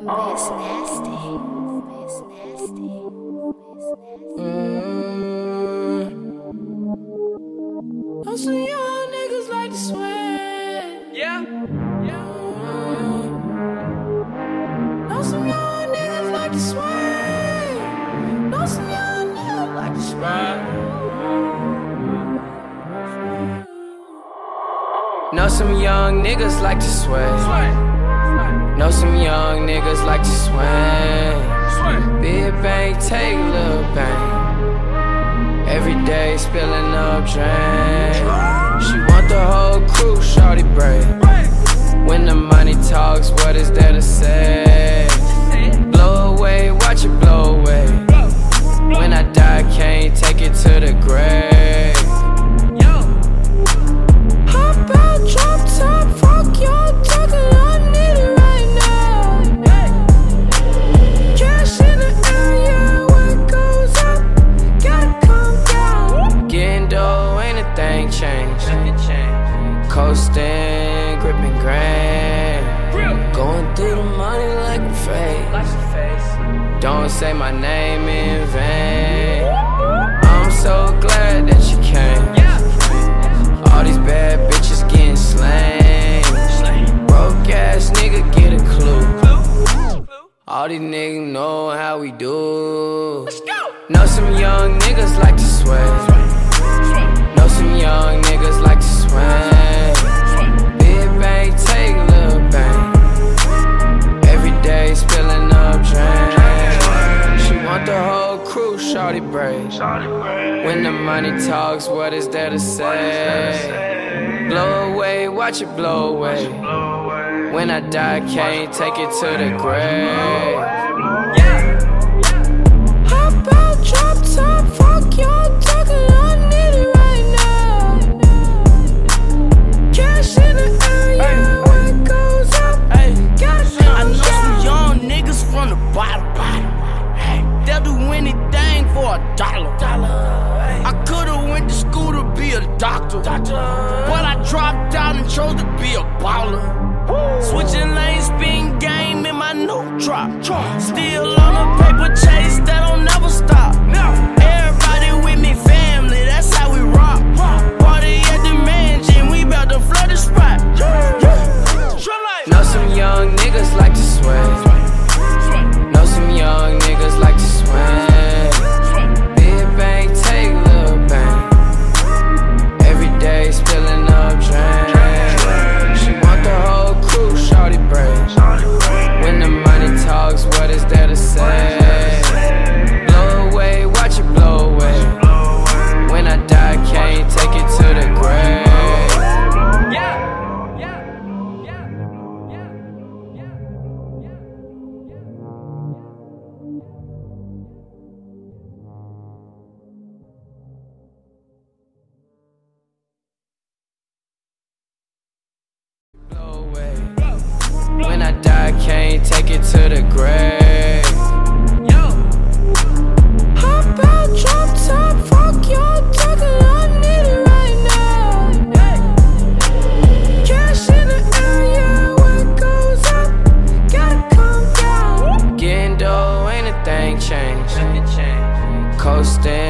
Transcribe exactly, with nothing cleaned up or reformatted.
It's nasty. It's nasty. Mm. Know some young niggas like to swing. Yeah. Yeah. Know some young niggas like to swing. Know some young niggas like to swing. Know some young niggas like to swing. Know some young niggas like to swing. Big bang, take little bang. Every day spilling up drain. She want the whole crew, shawty brave. When the money talks, what is there to say? Blow away, watch it blow away. When I die, can't take it to the grave. Hop out, drop top, fuck y'all talking, I need it right now. Cash in the area, when it goes up, gotta come down. Getting dough, ain't a thing changed. Coasting, grippin grand. Going through the money like a face. Don't say my name in vain. I'm so glad that you came. All these bad bitches getting slain. Broke ass nigga get a clue. All these niggas know how we do. Know some young niggas like to sway. Know some young niggas like to swing. Big bang, take little bang. Every day spilling up drain. She want the whole crew, shawty brave. When the money talks, what is there to say? Blow away, watch it blow away. When I die, can't take it to the grave. Hop out, drop top, fuck y'all talking, I need it right now. Cash in the area, when it goes up, gotta come I know down. some young niggas from the bottom. They'll do anything for a dollar. I could've went to school to be a doctor, but I dropped out and chose to be a baller. Switching lanes, spin game in my new drop. Still on a paper chase that don't never stop. Everybody with me, family, that's how we rock. Party at the mansion, we bout to flood the spot. Know some young niggas like to swing. Know some young niggas like to swing. Big bang, take little bang. Every day spilling up drain. She want the whole crew, shawty brave. When the money talks, what is there to say? Blow away, watch it blow away. When I die, can't take it to the grave. When I die, can't take it to the grave. Hop out, drop top, fuck y'all talking, I need it right now. Cash in the area, when it goes up, gotta come down. Getting dough, ain't a thing changed. Coasting.